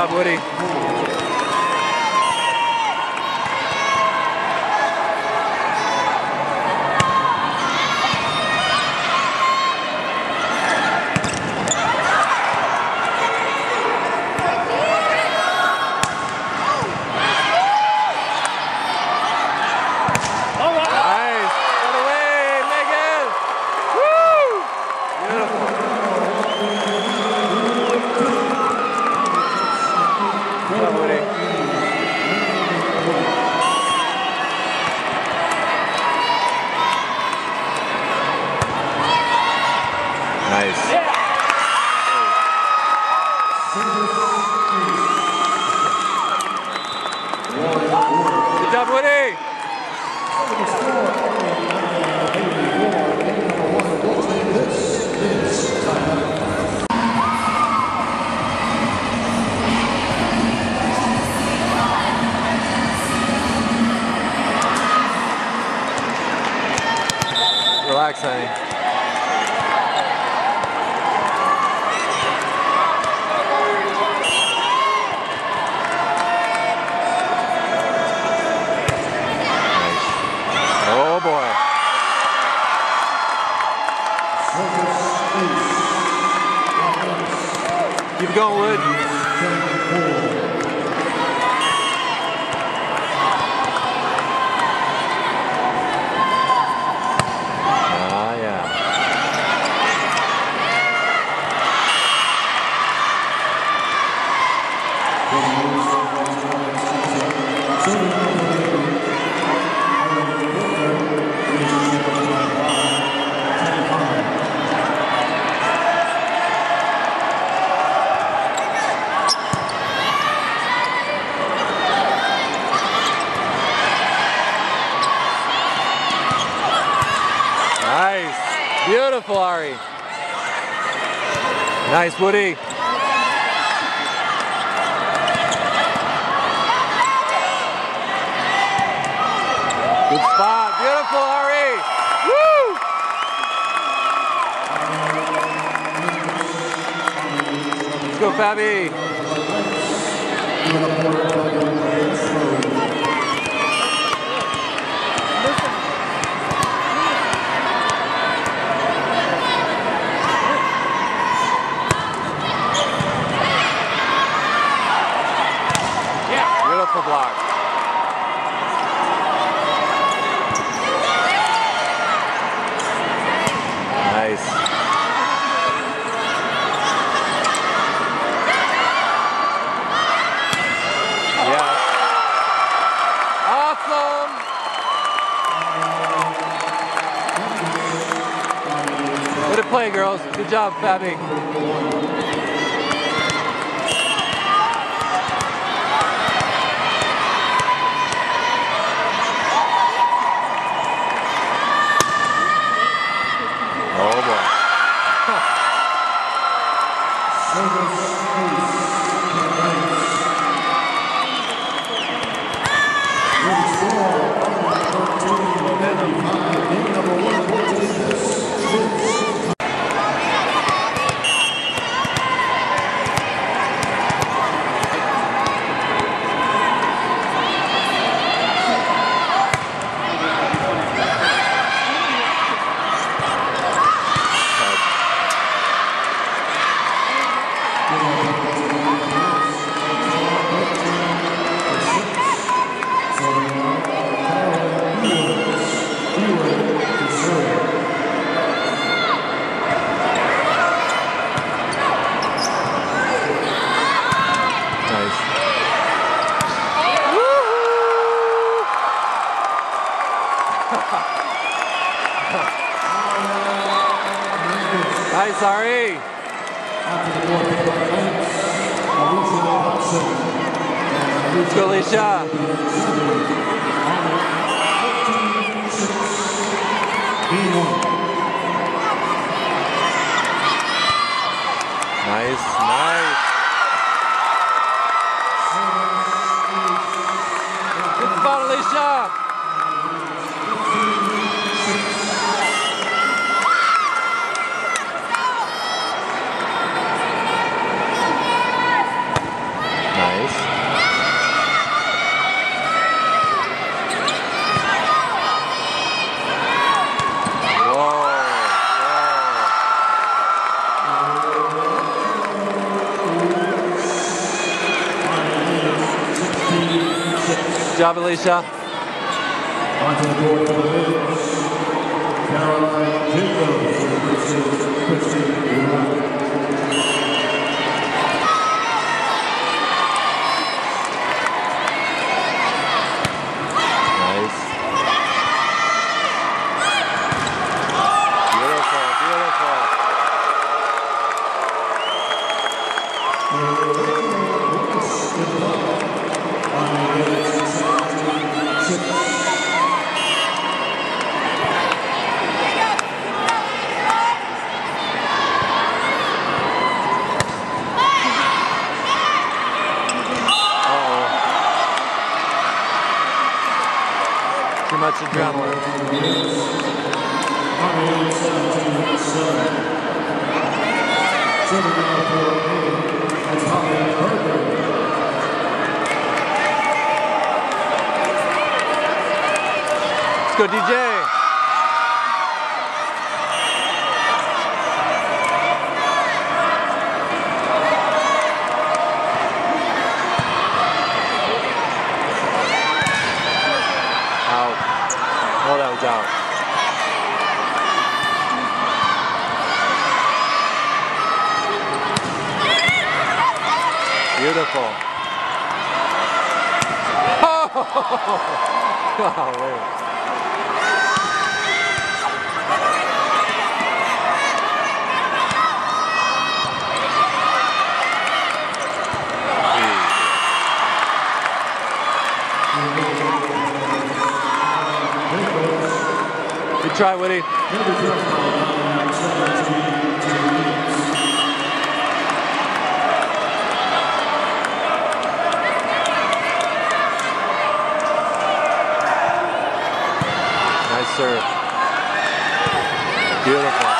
job, Woody. Nice. Good job, Woody. Relax, honey. Oh boy. Keep going, Wood. Ah, yeah. Nice. Beautiful, Ari. Nice, Woody. Good spot. Beautiful, Ari. Woo! Let's go, Fabi. Beautiful block. Nice. Yeah. Awesome. Way to play, girls. Good job, Fabi. Oh boy. Nice, Ari. Let's go, Alicia. Nice, nice. Good spot, Alicia. Good job, Alicia. Onto the board for the Bills. Caroline Jacobs Christy Wright. Too much adrenaline. Let's go, DJ. Oh, that was out. Beautiful. Oh, golly. Good try, Woody. Nice serve. Beautiful.